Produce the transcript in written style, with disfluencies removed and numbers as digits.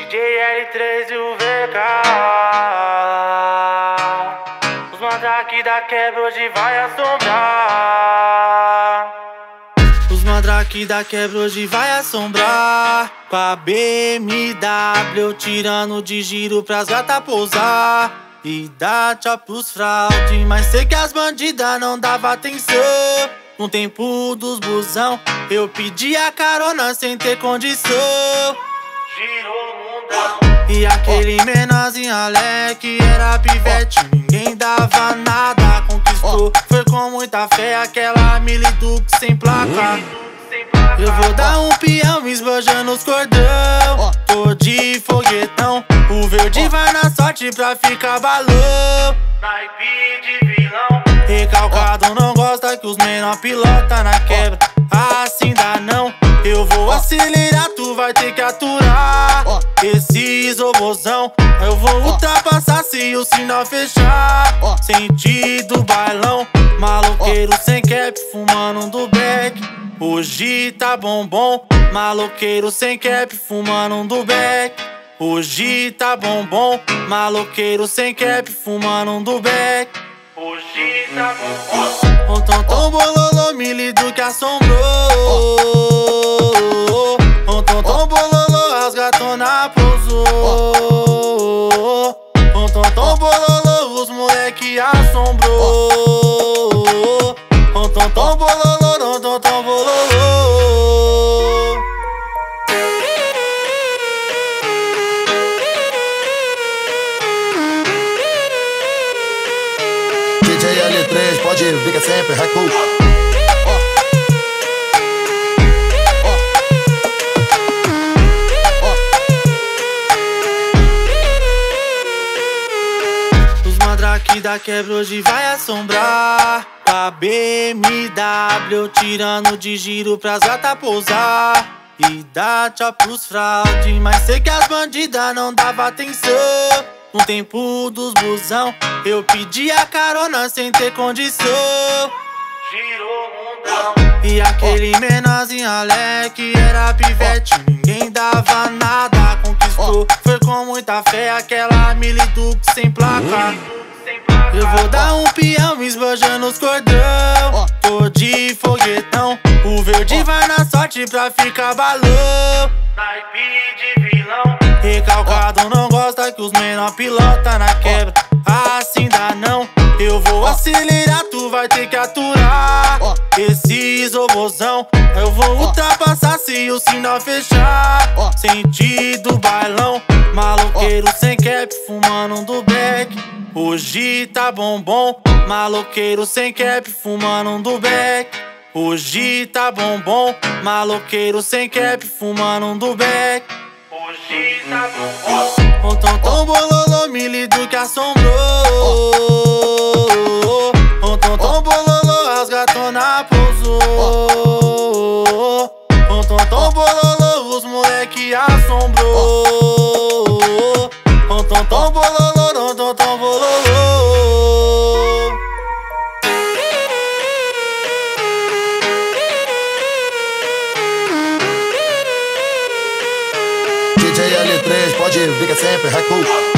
DJ L3 e o VK. Os mandrake da quebra hoje vai assombrar. Os mandrake da quebra hoje vai assombrar. Com a BMW tirando de giro pras gata pousar. E dá tchau pros fraude, mas sei que as bandidas não dava atenção. No tempo dos busão, eu pedi a carona sem ter condição. Girou o mundão. E aquele menorzinho Alec era pivete, ninguém dava nada. Conquistou, foi com muita fé aquela Mili Duke sem placa. Eu vou dar um peão esbanjando os cordão. Tô de foguetão, o verde vai na sorte pra ficar balão. Naipe de vilão, recalcado não gosta que os menor pilota na quebra. Assim dá não, eu vou acelerar, tu vai ter que aturar. Esses robozão, eu vou ultrapassar se o sinal fechar. Sentido bailão, maloqueiro sem cap, fumando um do back. Hoje tá bombom, maloqueiro sem cap, fumando um do back. Hoje tá bombom, maloqueiro sem cap, fumando um do back. Hoje tá bombom. O tonton bololô, Mili Duke assombrou. O tonton bololô, as gatona pousou. O tonton bololô, os moleque assombrou. O tonton bololô, tonton bololô. DJ L3, pode vir que é sempre recuo. Os mandrake da quebra hoje vai assombrar. Com a BMW tirando de giro pras gata pousar. E dá tchau pros fraude, mas sei que as bandidas não dava atenção. No tempo dos busão, eu pedi a carona sem ter condição. Girou o mundão. E aquele menorzinho Alec era pivete, ninguém dava nada. Conquistou, foi com muita fé aquela Mili Duke sem placa. Eu vou dar um peão esbanjando os cordão. Tô de foguetão, o verde vai na sorte pra ficar balão. Naipe de vilão, recalcado não gosta que os menor pilota na quebra. Assim dá não, eu vou acelerar, tu vai ter que aturar. Esses robozão, eu vou ultrapassar se o sinal fechar. Sentido bailão, maloqueiro sem cap, fumando um do back. Hoje tá bombom, maloqueiro sem cap, fumando um do back. Hoje tá bombom, maloqueiro sem cap, fumando um do back. Hoje tá bombom. O tonton bololô, Mili Duke assombrou. O tonton bololô, as gatona pousou. O tonton bololô, os moleque assombrou. O tonton bololô, tonton bololô. DJ L3, pode vir que é sempre recuo.